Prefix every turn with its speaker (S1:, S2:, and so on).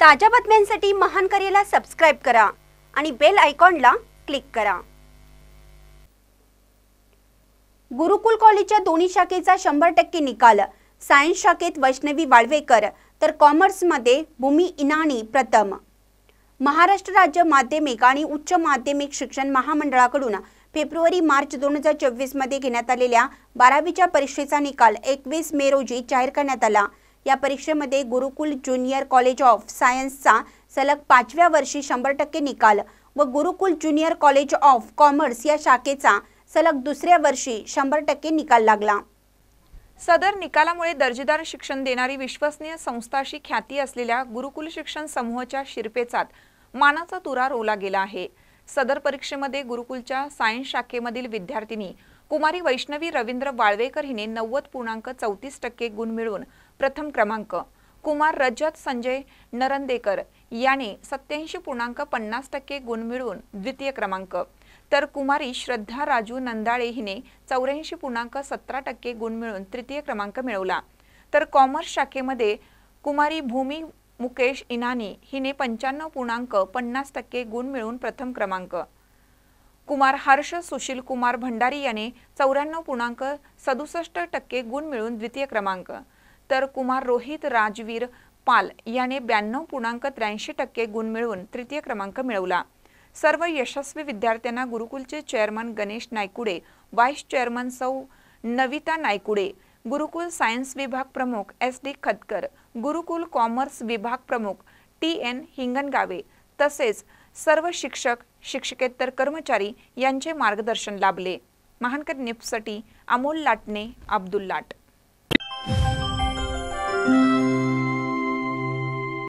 S1: ताज्या बातम्यांसाठी महान करेला सबस्क्राइब करा आणि बेल आयकॉनला क्लिक करा। गुरुकुल कॉलेजच्या दोन्ही शाखेचा 100% निकाल। सायन्स शाखेत वैष्णवी वाळवेकर तर कॉमर्स मध्ये भूमी इनानी प्रथम। महाराष्ट्र राज्य माध्यमिक आणि उच्च माध्यमिक शिक्षण महामंडळाकडून फेब्रुवारी-मार्च 2024 मध्ये घेण्यात आलेल्या 12वीच्या परीक्षेचा निकाल 21 मे रोजी जाहीर करण्यात आला। या परीक्षेमध्ये गुरुकुल ज्युनियर कॉलेज ऑफ सायन्सचा सलग 5व्या वर्षी 100% निकाल व Gurukul junior college of commerce या शाखेचा सलग दुसऱ्या वर्षी 100% निकाल लागला।
S2: सदर निकालामुळे दर्जेदार शिक्षण देणारी विश्वसनीय संस्थाशी ख्याती असलेल्या गुरुकुल शिक्षण समूहाच्या शिरपेचात मानाचा तुरा रोवला गेला आहे। सदर परीक्षेमध्ये गुरुकुलच्या सायन्स शाखेमधील विद्यार्थिनी कुमारी वैष्णवी रवींद्र वाळवेकर हिने 90.34% गुण मिळवून प्रथम क्रमांक, कुमार रजत संजय नरंदेकर याने 87.50% गुण मिळवून द्वितीय क्रमांक, तर कुमारी श्रद्धा राजू नंदाळे हिने 84.17% गुण मिळवून तृतीय क्रमांक मिळवला। तर कॉमर्स शाखेमध्ये कुमारी भूमी मुकेश इनानी हिने 95.50% गुण मिळवून प्रथम क्रमांक, कुमार हर्ष सुशील कुमार भंडारी याने 94.67% गुण मिळवून द्वितीय क्रमांक, तर कुमार रोहित राजवीर पाल याने 92.83% गुण मिळवून तृतीय क्रमांक मिळवला। सर्व यशस्वी विद्यार्थ्यांना गुरुकुलचे chairman Ganesh Naikude, vice chairman सौ नविता नायकुडे, गुरुकुल सायन्स विभाग प्रमुख SD खतकर, गुरुकुल कॉमर्स विभाग प्रमुख TN हिंगणगावे तसेच सर्व शिक्षक, शिक्षकेतर कर्मचारी यांचे मार्गदर्शन लाभले। महानकर न्यूजसाठी अमोल लाटणे, अब्दुल लाट।